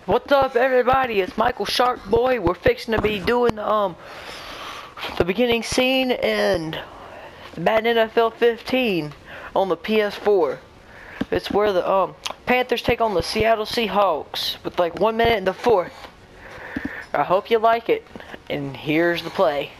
What's up, everybody? It's Michael Shark Boy. We're fixing to be doing the beginning scene in Madden NFL 15 on the PS4. It's where the Panthers take on the Seattle Seahawks with like 1 minute in the fourth. I hope you like it. And here's the play.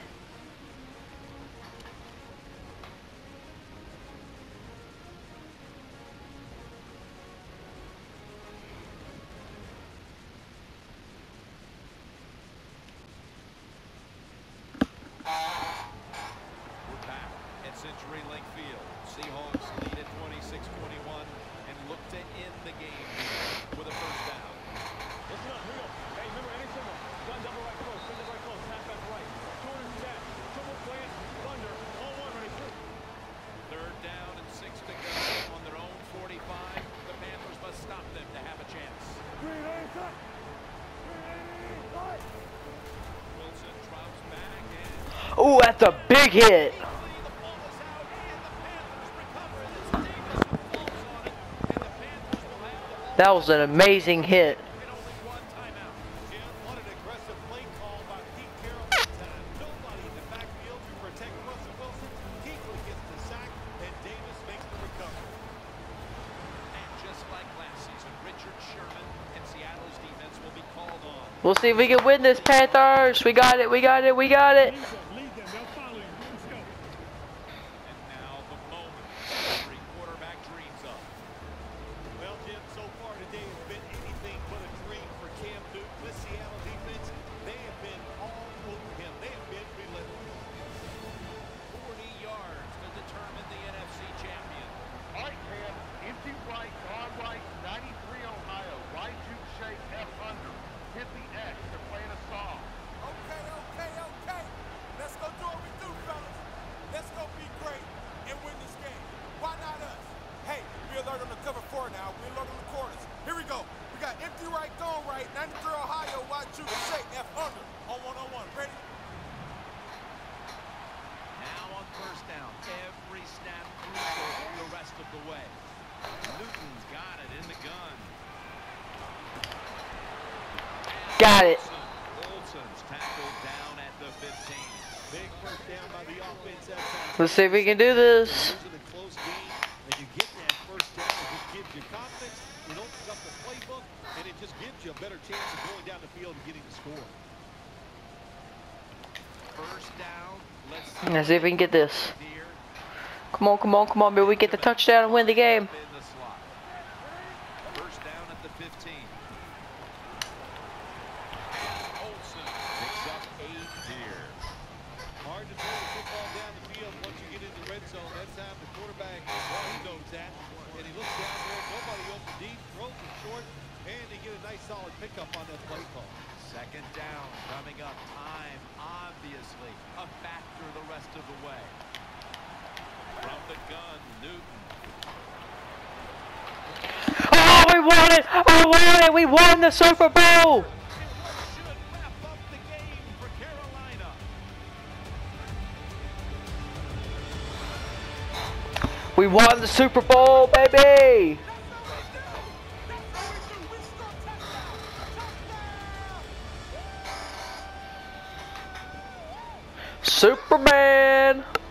Century Link Field. Seahawks lead at 26-21 and look to end the game with a first down. Listen up, here we go. Hey, remember, any symbol. Gun double right close, send it right close, pass back right. Corner set, triple plant, thunder, all one, ready, through. Third down and 6 to go on their own 45. The Panthers must stop them to have a chance. Wilson drops back and... Oh, that's a big hit. That was an amazing hit. We'll see if we can win this, Panthers. We got it, we got it, we got it. Here we go. We got empty right, gone right. 93 Ohio, wide shoot, shake, F under. On one. Ready? Now on first down. Every snap crucial the rest of the way. Newton's got it in the gun. Got it. Olsen's tackled down at the 15. Big first down by the offense. Let's see if we can do this. You get that first down, it just gives you confidence. It opens up the playbook, and it just gives you a better chance of going down the field and getting the score. First down. Let's see if we can get this. Come on, baby. We get the touchdown and win the game. First down at the 15. Olsen picks up 8 here. Hard to throw the football down the field once you get in the red zone. That time the quarterback, well, he knows that. And he looks down there, nobody open deep, throws it short, and they get a nice solid pickup on that play call. Second down coming up. Time, obviously, a factor the rest of the way. From the gun, Newton. Oh, we won it! I won it! We won the Super Bowl! Should wrap up the game for Carolina. We won the Super Bowl, baby! Superman!